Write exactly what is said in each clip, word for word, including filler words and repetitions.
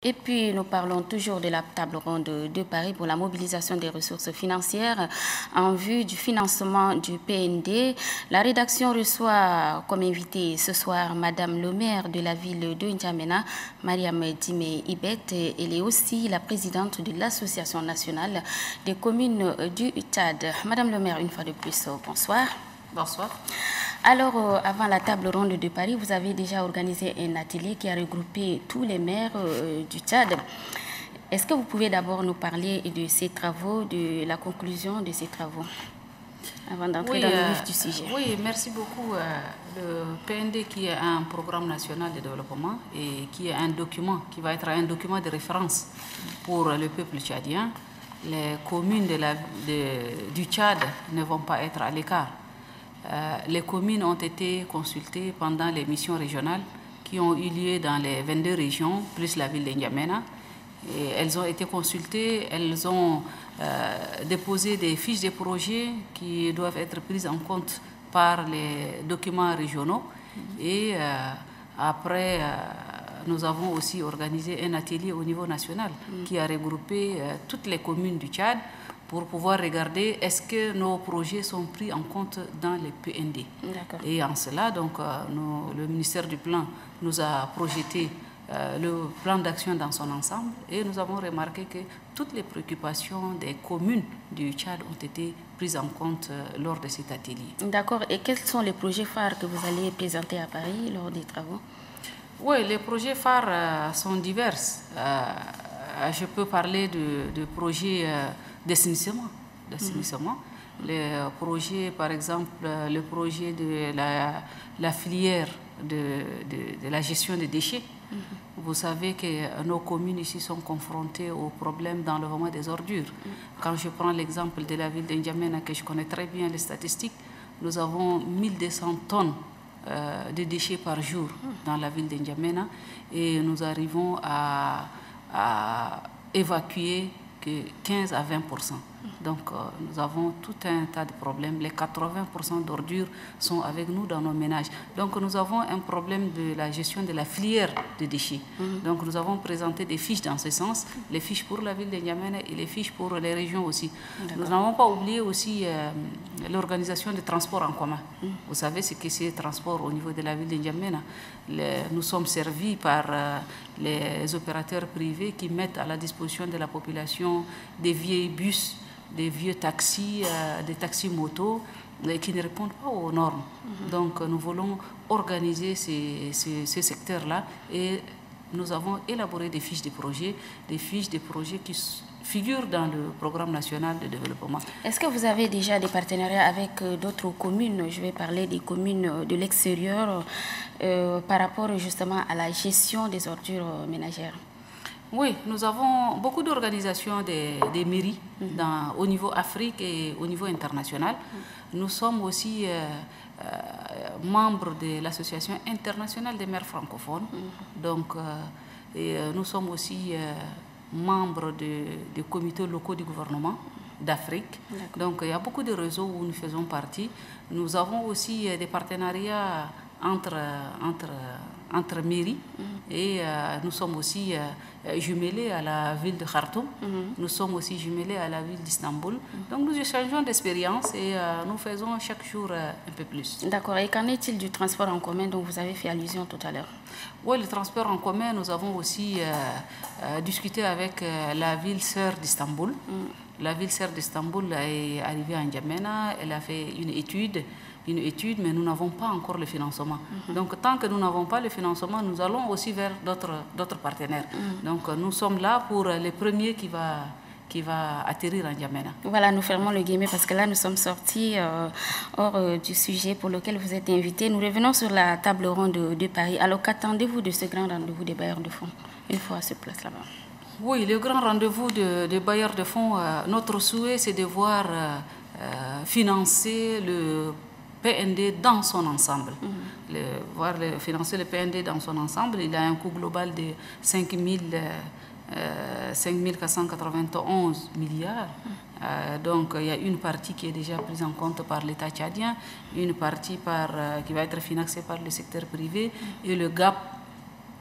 Et puis, nous parlons toujours de la table ronde de Paris pour la mobilisation des ressources financières en vue du financement du P N D. La rédaction reçoit comme invité ce soir Madame le maire de la ville de N'Djamena, Mariam Dime Ibet. Elle est aussi la présidente de l'Association nationale des communes du Tchad. Madame le maire, une fois de plus, bonsoir. Bonsoir. Alors, euh, avant la table ronde de Paris, vous avez déjà organisé un atelier qui a regroupé tous les maires euh, du Tchad. Est-ce que vous pouvez d'abord nous parler de ces travaux, de la conclusion de ces travaux, avant d'entrer oui, dans euh, le vif du sujet? Oui, merci beaucoup. Euh, le P N D qui est un programme national de développement et qui est un document, qui va être un document de référence pour le peuple tchadien. Les communes de la, de, du Tchad ne vont pas être à l'écart. Euh, les communes ont été consultées pendant les missions régionales qui ont eu lieu dans les vingt-deux régions, plus la ville de N'Djamena. Et elles ont été consultées, elles ont euh, déposé des fiches de projets qui doivent être prises en compte par les documents régionaux. Et euh, après, euh, nous avons aussi organisé un atelier au niveau national qui a regroupé euh, toutes les communes du Tchad pour pouvoir regarder est-ce que nos projets sont pris en compte dans les P N D. Et en cela, donc, euh, nous, le ministère du Plan nous a projeté euh, le plan d'action dans son ensemble et nous avons remarqué que toutes les préoccupations des communes du Tchad ont été prises en compte euh, lors de cet atelier. D'accord. Et quels sont les projets phares que vous allez présenter à Paris lors des travaux? Oui, les projets phares euh, sont divers. Euh, je peux parler de, de projets euh, d'assainissement. d'assainissement. Mmh. Le projet, par exemple, le projet de la, la filière de, de, de la gestion des déchets. Mmh. Vous savez que nos communes ici sont confrontées aux problèmes d'enlèvement des ordures. Mmh. Quand je prends l'exemple de la ville de N'Djamena, que je connais très bien les statistiques, nous avons mille deux cents tonnes euh, de déchets par jour dans la ville de N'Djamena et nous arrivons à, à évacuer que quinze à vingt pour cent. Donc, euh, nous avons tout un tas de problèmes. Les quatre-vingts pour cent d'ordures sont avec nous dans nos ménages. Donc, nous avons un problème de la gestion de la filière de déchets. Mm-hmm. Donc, nous avons présenté des fiches dans ce sens, les fiches pour la ville de N'Djamena et les fiches pour les régions aussi. Nous n'avons pas oublié aussi euh, l'organisation des transports en commun. Mm-hmm. Vous savez ce que c'est le transport au niveau de la ville de N'Djamena. Nous sommes servis par euh, les opérateurs privés qui mettent à la disposition de la population des vieilles bus, des vieux taxis, euh, des taxis motos euh, qui ne répondent pas aux normes. Mm-hmm. Donc nous voulons organiser ces, ces, ces secteurs-là et nous avons élaboré des fiches de projet, des fiches de projets qui figurent dans le programme national de développement. Est-ce que vous avez déjà des partenariats avec euh, d'autres communes? Je vais parler des communes de l'extérieur euh, par rapport justement à la gestion des ordures ménagères. Oui, nous avons beaucoup d'organisations des, des mairies mm-hmm. dans, au niveau Afrique et au niveau international. Mm-hmm. Nous sommes aussi euh, euh, membres de l'Association internationale des maires francophones. Mm-hmm. Donc, euh, et, euh, nous sommes aussi euh, membres de, des comités locaux du gouvernement d'Afrique. Donc, il y a beaucoup de réseaux où nous faisons partie. Nous avons aussi euh, des partenariats entre, entre, entre mairies mm-hmm. et euh, nous sommes aussi euh, jumelés à la ville de Khartoum, mm-hmm. nous sommes aussi jumelés à la ville d'Istanbul. Mm-hmm. Donc nous échangeons d'expériences et euh, nous faisons chaque jour euh, un peu plus. D'accord. Et qu'en est-il du transport en commun dont vous avez fait allusion tout à l'heure? Oui, le transport en commun, nous avons aussi euh, euh, discuté avec euh, la ville sœur d'Istanbul. Mm-hmm. La ville sœur d'Istanbul est arrivée à N'Djamena, elle a fait une étude une étude, mais nous n'avons pas encore le financement. Mm-hmm. Donc, tant que nous n'avons pas le financement, nous allons aussi vers d'autres partenaires. Mm-hmm. Donc, nous sommes là pour les premiers qui va, qui va atterrir en N'Djamena. Voilà, nous fermons le guillemets parce que là, nous sommes sortis euh, hors euh, du sujet pour lequel vous êtes invité. Nous revenons sur la table ronde de, de Paris. Alors, qu'attendez-vous de ce grand rendez-vous des bailleurs de fonds, une fois à ce place là-bas? Oui, le grand rendez-vous des de bailleurs de fonds, euh, notre souhait, c'est de voir euh, euh, financer le P N D dans son ensemble. Mm-hmm. le, voir le, financer le P N D dans son ensemble, il a un coût global de cinq mille quatre cent quatre-vingt-onze milliards. Mm-hmm. euh, donc il y a une partie qui est déjà prise en compte par l'État tchadien, une partie par, euh, qui va être financée par le secteur privé, mm-hmm. et le gap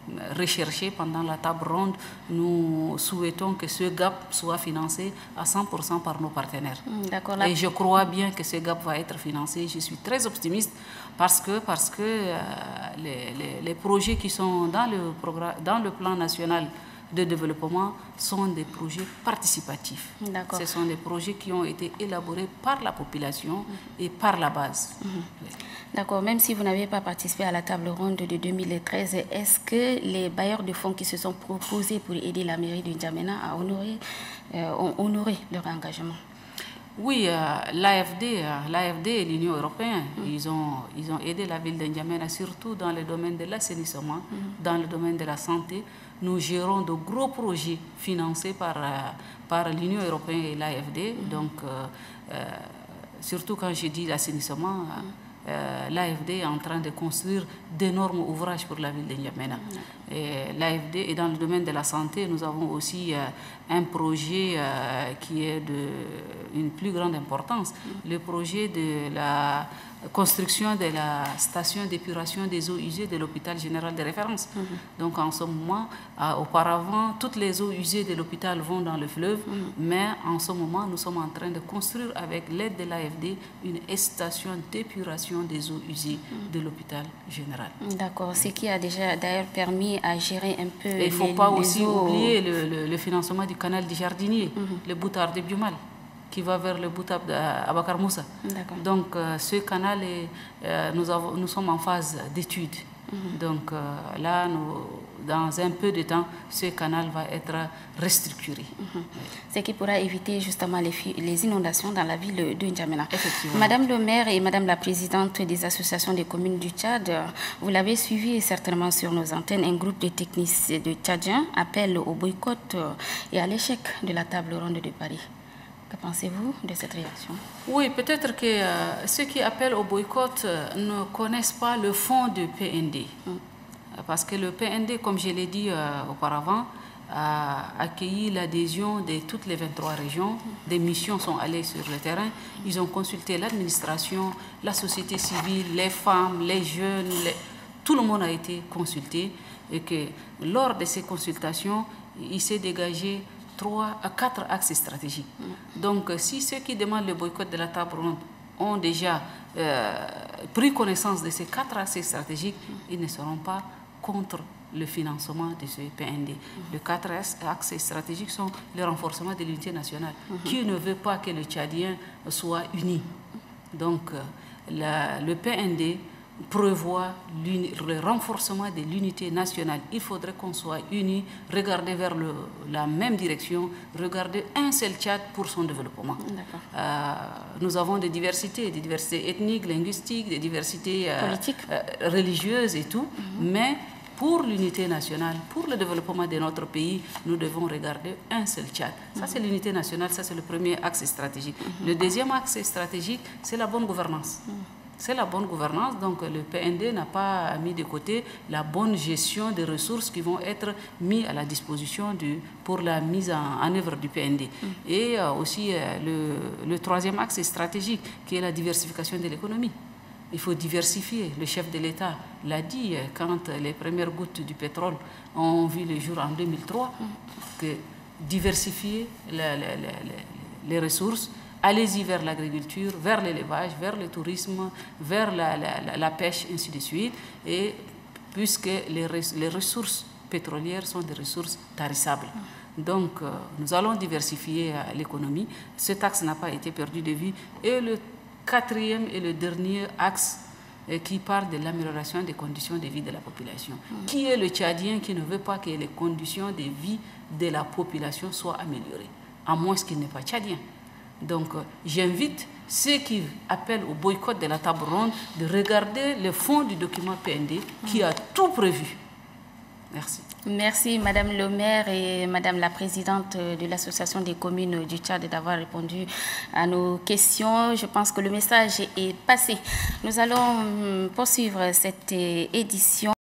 recherché pendant la table ronde. Nous souhaitons que ce gap soit financé à cent pour cent par nos partenaires. Mmh, et je crois bien que ce gap va être financé. Je suis très optimiste parce que, parce que euh, les, les, les projets qui sont dans le, programme, dans le plan national de développement sont des projets participatifs. Ce sont des projets qui ont été élaborés par la population mmh. et par la base. Mmh. D'accord, même si vous n'avez pas participé à la table ronde de deux mille treize, est-ce que les bailleurs de fonds qui se sont proposés pour aider la mairie de N'Djamena à honorer, euh, ont honoré leur engagement? Oui, euh, l'A F D, euh, l'A F D et l'Union européenne, mmh. ils, ont, ils ont aidé la ville de N'Djamena, surtout dans le domaine de l'assainissement, mmh. dans le domaine de la santé. Nous gérons de gros projets financés par, euh, par l'Union européenne et l'A F D. Mmh. Donc, euh, euh, surtout quand je dis l'assainissement, mmh. Euh, l'A F D est en train de construire d'énormes ouvrages pour la ville de N'Djamena. Mmh. Et l'A F D, et dans le domaine de la santé, nous avons aussi euh, un projet euh, qui est d'une plus grande importance, mmh. le projet de la construction de la station d'épuration des eaux usées de l'hôpital général de référence. Mmh. Donc en ce moment, euh, auparavant, toutes les eaux usées de l'hôpital vont dans le fleuve, mmh. mais en ce moment, nous sommes en train de construire avec l'aide de l'A F D une station d'épuration des eaux usées mmh. de l'hôpital général. D'accord, ce qui a déjà d'ailleurs permis à gérer un peu. Et il ne faut les, pas les aussi eaux... oublier le, le, le financement du canal du Jardinier, mmh. le Boutard de Biomal, qui va vers le Boutab d'Abakar Moussa. Donc euh, ce canal, est, euh, nous, avons, nous sommes en phase d'étude. Mm-hmm. Donc euh, là, nous, dans un peu de temps, ce canal va être restructuré. Mm-hmm. Ce qui pourra éviter justement les, les inondations dans la ville de N'Djamena. Madame le maire et Madame la présidente des associations des communes du Tchad, vous l'avez suivi certainement sur nos antennes, un groupe de techniciens de Tchadiens appelle au boycott et à l'échec de la table ronde de Paris. Que pensez-vous de cette réaction? Oui, peut-être que euh, ceux qui appellent au boycott euh, ne connaissent pas le fond du P N D. Mm. Parce que le P N D, comme je l'ai dit euh, auparavant, a accueilli l'adhésion de toutes les vingt-trois régions. Mm. Des missions sont allées sur le terrain. Mm. Ils ont consulté l'administration, la société civile, les femmes, les jeunes. Les... Tout le monde a été consulté. Et que lors de ces consultations, il s'est dégagé trois à quatre axes stratégiques. Mm. Donc, si ceux qui demandent le boycott de la table ronde ont déjà euh, pris connaissance de ces quatre axes stratégiques, mm. ils ne seront pas contre le financement de ce P N D. Mm. Les quatre axes stratégiques sont le renforcement de l'unité nationale. Mm-hmm. Qui ne veut pas que le Tchadien soit uni? Donc, la, le P N D prévoit le renforcement de l'unité nationale. Il faudrait qu'on soit unis, regarder vers le, la même direction, regarder un seul Tchad pour son développement. Euh, nous avons des diversités, des diversités ethniques, linguistiques, des diversités euh, politiques, euh, religieuses et tout, mm-hmm. mais pour l'unité nationale, pour le développement de notre pays, nous devons regarder un seul Tchad. Ça, c'est l'unité nationale, ça, c'est le premier axe stratégique. Mm-hmm. Le deuxième axe stratégique, c'est la bonne gouvernance. Mm-hmm. C'est la bonne gouvernance, donc le P N D n'a pas mis de côté la bonne gestion des ressources qui vont être mises à la disposition du, pour la mise en, en œuvre du P N D. Mm. Et euh, aussi euh, le, le troisième axe stratégique qui est la diversification de l'économie. Il faut diversifier. Le chef de l'État l'a dit euh, quand les premières gouttes du pétrole ont vu le jour en deux mille trois, mm. que diversifier la, la, la, la, les ressources. Allez-y vers l'agriculture, vers l'élevage, vers le tourisme, vers la, la, la pêche, ainsi de suite. Et puisque les, les ressources pétrolières sont des ressources tarissables. Donc, euh, nous allons diversifier euh, l'économie. Cet axe n'a pas été perdu de vue. Et le quatrième et le dernier axe euh, qui parle de l'amélioration des conditions de vie de la population. Mmh. Qui est le Tchadien qui ne veut pas que les conditions de vie de la population soient améliorées, à moins qu'il n'est pas Tchadien? Donc, j'invite ceux qui appellent au boycott de la table ronde de regarder le fond du document P N D qui a tout prévu. Merci. Merci Madame le maire et Madame la présidente de l'Association des communes du Tchad d'avoir répondu à nos questions. Je pense que le message est passé. Nous allons poursuivre cette édition.